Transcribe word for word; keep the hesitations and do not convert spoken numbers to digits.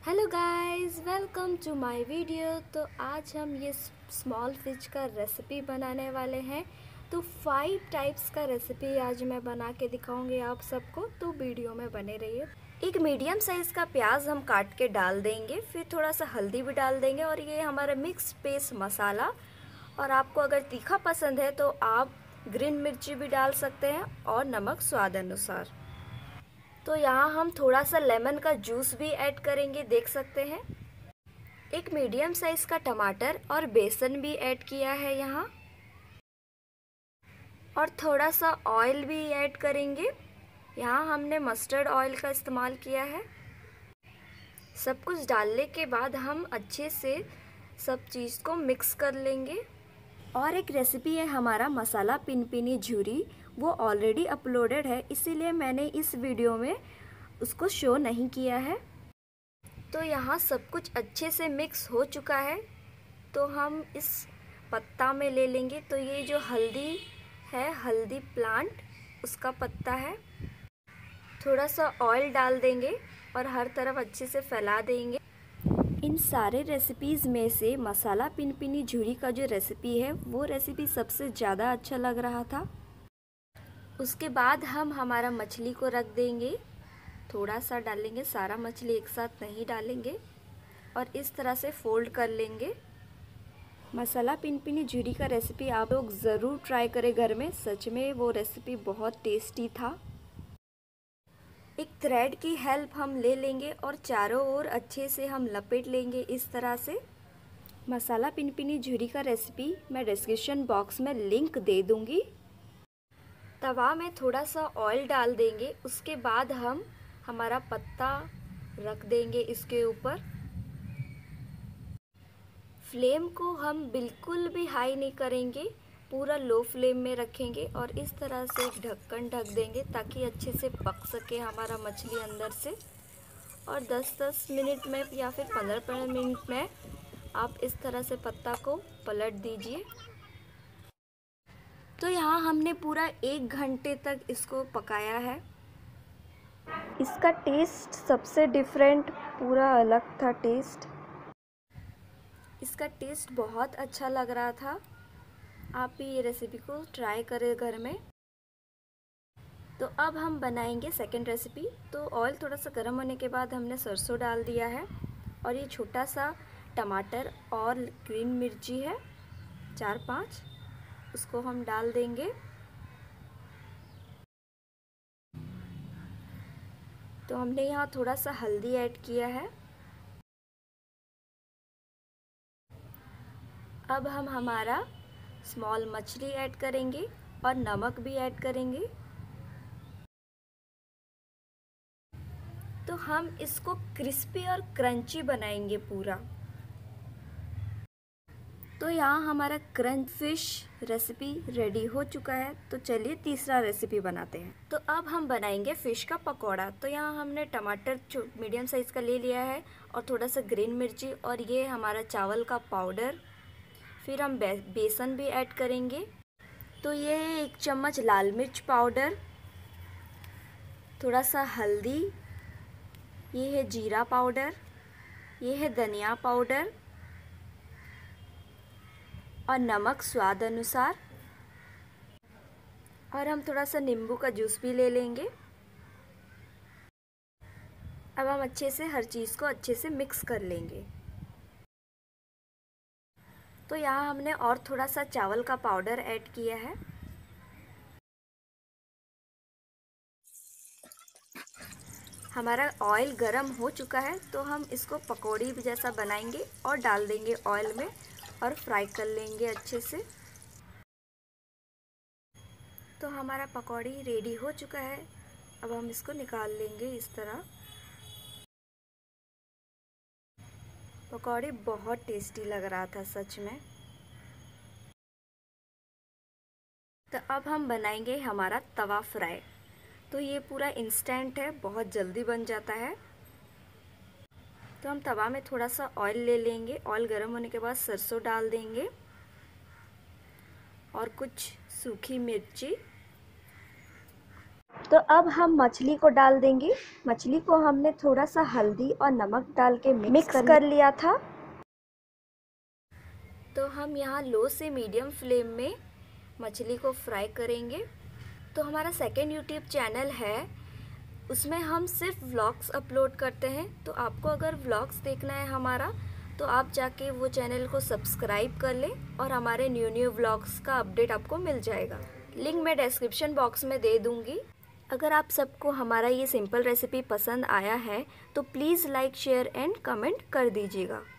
Hello guys, welcome to my video. तो आज हम ये स्मॉल फिश का रेसिपी बनाने वाले हैं। तो फाइव टाइप्स का रेसिपी आज मैं बना के दिखाऊंगी आप सबको, तो वीडियो में बने रहिए। एक मीडियम साइज़ का प्याज हम काट के डाल देंगे, फिर थोड़ा सा हल्दी भी डाल देंगे और ये हमारा मिक्स पेस्ट मसाला। और आपको अगर तीखा पसंद है तो आप ग्रीन मिर्ची भी डाल सकते हैं और नमक स्वाद अनुसार। तो यहाँ हम थोड़ा सा लेमन का जूस भी ऐड करेंगे, देख सकते हैं। एक मीडियम साइज़ का टमाटर और बेसन भी ऐड किया है यहाँ, और थोड़ा सा ऑयल भी ऐड करेंगे। यहाँ हमने मस्टर्ड ऑयल का इस्तेमाल किया है। सब कुछ डालने के बाद हम अच्छे से सब चीज़ को मिक्स कर लेंगे। और एक रेसिपी है हमारा मसाला पिनपिनी झुरी, वो ऑलरेडी अपलोडेड है, इसीलिए मैंने इस वीडियो में उसको शो नहीं किया है। तो यहाँ सब कुछ अच्छे से मिक्स हो चुका है, तो हम इस पत्ता में ले लेंगे। तो ये जो हल्दी है, हल्दी प्लांट, उसका पत्ता है। थोड़ा सा ऑयल डाल देंगे और हर तरफ अच्छे से फैला देंगे। इन सारे रेसिपीज़ में से मसाला पिनपिनी झुरी का जो रेसिपी है, वो रेसिपी सबसे ज़्यादा अच्छा लग रहा था। उसके बाद हम हमारा मछली को रख देंगे, थोड़ा सा डालेंगे, सारा मछली एक साथ नहीं डालेंगे, और इस तरह से फोल्ड कर लेंगे। मसाला पिनपिनी झुरी का रेसिपी आप लोग ज़रूर ट्राई करें घर में, सच में वो रेसिपी बहुत टेस्टी था। एक थ्रेड की हेल्प हम ले लेंगे और चारों ओर अच्छे से हम लपेट लेंगे इस तरह से। मसाला पिनपिनी झुरी का रेसिपी मैं डिस्क्रिप्शन बॉक्स में लिंक दे दूँगी। तवा में थोड़ा सा ऑयल डाल देंगे, उसके बाद हम हमारा पत्ता रख देंगे इसके ऊपर। फ्लेम को हम बिल्कुल भी हाई नहीं करेंगे, पूरा लो फ्लेम में रखेंगे और इस तरह से ढक्कन ढक देंगे ताकि अच्छे से पक सके हमारा मछली अंदर से। और दस दस मिनट में या फिर पंद्रह पंद्रह मिनट में आप इस तरह से पत्ता को पलट दीजिए। तो यहाँ हमने पूरा एक घंटे तक इसको पकाया है। इसका टेस्ट सबसे डिफरेंट, पूरा अलग था टेस्ट। इसका टेस्ट बहुत अच्छा लग रहा था। आप भी ये रेसिपी को ट्राई करें घर में। तो अब हम बनाएंगे सेकंड रेसिपी। तो ऑयल थोड़ा सा गर्म होने के बाद हमने सरसों डाल दिया है, और ये छोटा सा टमाटर और ग्रीन मिर्ची है, चार पांच, उसको हम डाल देंगे। तो हमने यहाँ थोड़ा सा हल्दी ऐड किया है। अब हम हमारा स्मॉल मछली ऐड करेंगे और नमक भी ऐड करेंगे। तो हम इसको क्रिस्पी और क्रंची बनाएंगे पूरा। तो यहाँ हमारा क्रंच फिश रेसिपी रेडी हो चुका है। तो चलिए तीसरा रेसिपी बनाते हैं। तो अब हम बनाएंगे फ़िश का पकौड़ा। तो यहाँ हमने टमाटर मीडियम साइज़ का ले लिया है और थोड़ा सा ग्रीन मिर्ची, और ये हमारा चावल का पाउडर। फिर हम बे, बेसन भी ऐड करेंगे। तो ये एक चम्मच लाल मिर्च पाउडर, थोड़ा सा हल्दी, ये है जीरा पाउडर, ये है धनिया पाउडर, और नमक स्वाद अनुसार। और हम थोड़ा सा नींबू का जूस भी ले लेंगे। अब हम अच्छे से हर चीज़ को अच्छे से मिक्स कर लेंगे। तो यहाँ हमने और थोड़ा सा चावल का पाउडर ऐड किया है। हमारा ऑयल गरम हो चुका है, तो हम इसको पकौड़ी जैसा बनाएंगे और डाल देंगे ऑयल में और फ्राई कर लेंगे अच्छे से। तो हमारा पकौड़ी रेडी हो चुका है। अब हम इसको निकाल लेंगे इस तरह। पकौड़ी बहुत टेस्टी लग रहा था सच में। तो अब हम बनाएंगे हमारा तवा फ्राई। तो ये पूरा इंस्टेंट है, बहुत जल्दी बन जाता है। तो हम तवा में थोड़ा सा ऑयल ले लेंगे। ऑयल गर्म होने के बाद सरसों डाल देंगे और कुछ सूखी मिर्ची, तो अब हम मछली को डाल देंगे। मछली को हमने थोड़ा सा हल्दी और नमक डाल के मिक्स कर लिया था। तो हम यहाँ लो से मीडियम फ्लेम में मछली को फ्राई करेंगे। तो हमारा सेकेंड यूट्यूब चैनल है, उसमें हम सिर्फ व्लॉग्स अपलोड करते हैं। तो आपको अगर व्लॉग्स देखना है हमारा, तो आप जाके वो चैनल को सब्सक्राइब कर लें और हमारे न्यू न्यू व्लॉग्स का अपडेट आपको मिल जाएगा। लिंक मैं डिस्क्रिप्शन बॉक्स में दे दूँगी। अगर आप सबको हमारा ये सिंपल रेसिपी पसंद आया है तो please like, share and comment कर दीजिएगा।